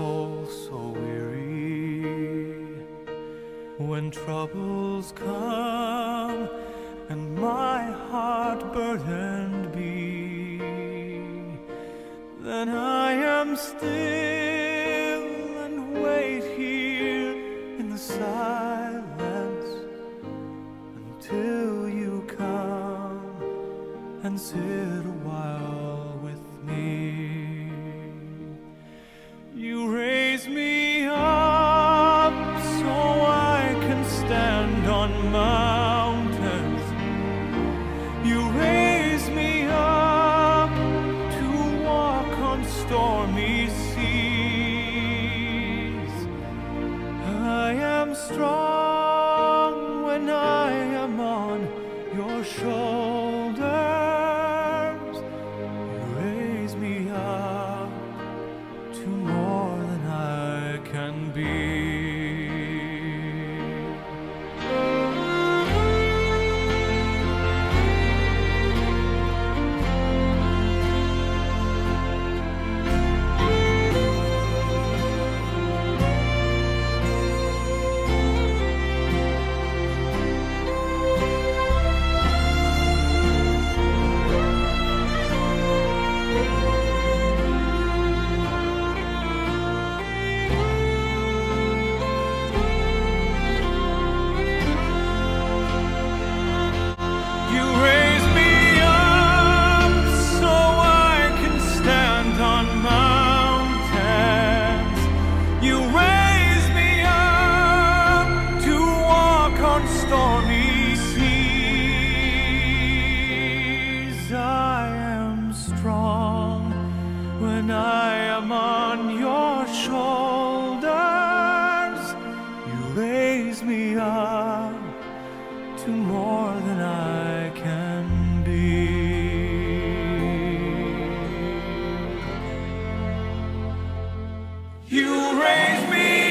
soul so weary, when troubles come and my heart burdened be, then I am still and wait here in the silence until you come and sit a while with me. You raise me up so I can stand on mountains. You raise me up to walk on stormy seas. I am strong when I am on your shoulders. You raise me up to more than I can be. When I am on your shoulders, you raise me up to more than I can be. You raise me